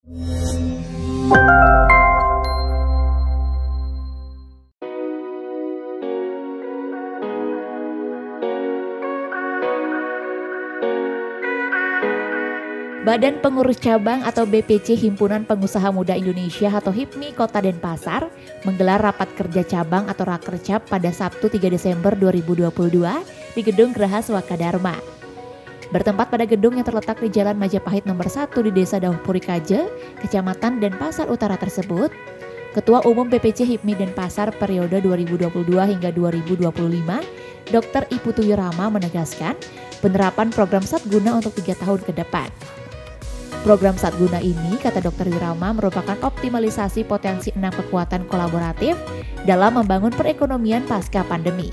Badan Pengurus Cabang atau BPC Himpunan Pengusaha Muda Indonesia atau HIPMI Kota Denpasar menggelar rapat kerja cabang atau Rakercap pada Sabtu 3 Desember 2022 di Gedung Geraha Swakadharma. Bertempat pada gedung yang terletak di Jalan Majapahit nomor 1 di Desa Dauhpuri Kaje, Kecamatan Denpasar Utara tersebut, Ketua Umum BPC HIPMI Denpasar periode 2022 hingga 2025, Dr. Iputu Wirama menegaskan penerapan program Satguna untuk 3 tahun ke depan. Program Satguna ini, kata Dr. Wirama, merupakan optimalisasi potensi 6 kekuatan kolaboratif dalam membangun perekonomian pasca pandemi.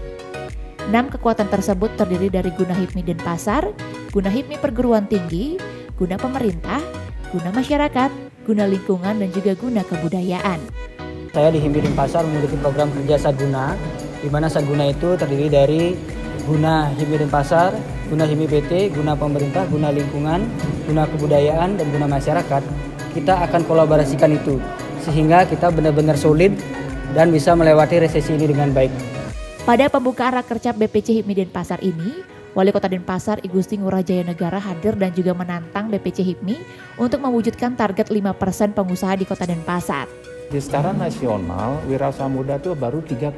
6 kekuatan tersebut terdiri dari Guna HIPMI Denpasar, Guna HIPMI Perguruan Tinggi, Guna Pemerintah, Guna Masyarakat, Guna Lingkungan, dan juga Guna Kebudayaan. Saya di HIPMI Denpasar memiliki program kerja Satguna, di mana Satguna itu terdiri dari Guna HIPMI Denpasar, Guna HIPMI PT, Guna Pemerintah, Guna Lingkungan, Guna Kebudayaan, dan Guna Masyarakat. Kita akan kolaborasikan itu sehingga kita benar-benar solid dan bisa melewati resesi ini dengan baik. Pada pembukaan Rakercap BPC HIPMI Denpasar ini, Wali Kota Denpasar I Gusti Ngurah Jaya Negara hadir dan juga menantang BPC HIPMI untuk mewujudkan target 5% pengusaha di Kota Denpasar. Secara nasional, wirausaha muda itu baru 3,1%.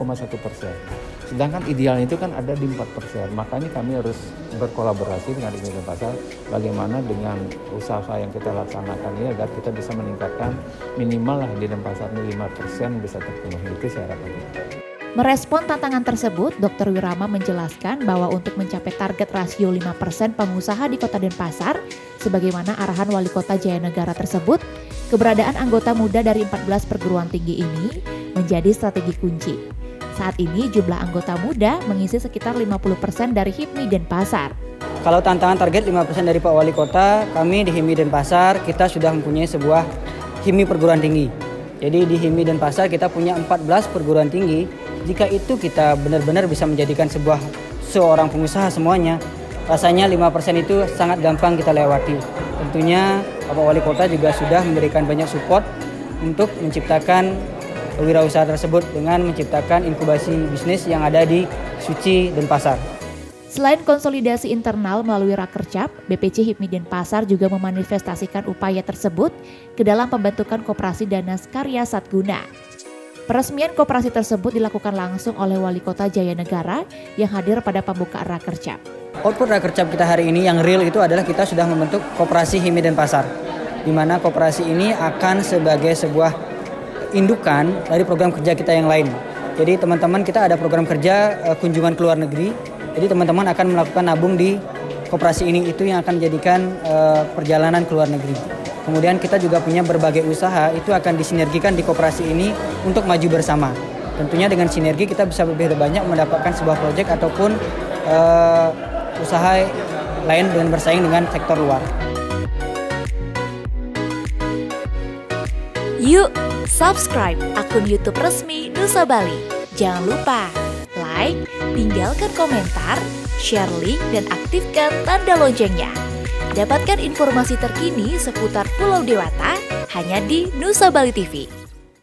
Sedangkan idealnya itu kan ada di 4%. Makanya kami harus berkolaborasi dengan HIPMI Denpasar bagaimana dengan usaha yang kita laksanakan ini agar kita bisa meningkatkan minimal lah di Denpasar ini 5% bisa terpenuhi. Itu saya harapkan. Merespon tantangan tersebut, Dr. Wirama menjelaskan bahwa untuk mencapai target rasio 5% pengusaha di Kota Denpasar, sebagaimana arahan Wali Kota Jaya Negara tersebut, keberadaan anggota muda dari 14 perguruan tinggi ini menjadi strategi kunci. Saat ini jumlah anggota muda mengisi sekitar 50% dari HIPMI Denpasar. Kalau tantangan target 5% dari Pak Wali Kota, kami di HIPMI Denpasar kita sudah mempunyai sebuah HIPMI perguruan tinggi. Jadi di HIPMI Denpasar kita punya 14 perguruan tinggi. Jika itu kita benar-benar bisa menjadikan seorang pengusaha semuanya, rasanya 5% itu sangat gampang kita lewati. Tentunya Bapak Wali Kota juga sudah memberikan banyak support untuk menciptakan wirausaha tersebut dengan menciptakan inkubasi bisnis yang ada di Suci Denpasar. Selain konsolidasi internal melalui Rakercap, BPC HIPMI Denpasar juga memanifestasikan upaya tersebut ke dalam pembentukan Koperasi Dana Karya Satguna. Peresmian koperasi tersebut dilakukan langsung oleh Wali Kota Jaya Negara yang hadir pada pembukaan Rakercap. Output Rakercap kita hari ini yang real itu adalah kita sudah membentuk Koperasi HIPMI Denpasar, di mana koperasi ini akan sebagai sebuah indukan dari program kerja kita yang lain. Jadi teman-teman kita ada program kerja kunjungan ke luar negeri. Jadi teman-teman akan melakukan nabung di koperasi ini, itu yang akan menjadikan perjalanan ke luar negeri. Kemudian kita juga punya berbagai usaha, itu akan disinergikan di koperasi ini untuk maju bersama. Tentunya dengan sinergi kita bisa lebih banyak mendapatkan sebuah proyek ataupun usaha lain dengan bersaing dengan sektor luar. Yuk, subscribe akun YouTube resmi Nusa Bali. Jangan lupa like, tinggalkan komentar, share link, dan aktifkan tanda loncengnya. Dapatkan informasi terkini seputar Pulau Dewata hanya di Nusa Bali TV.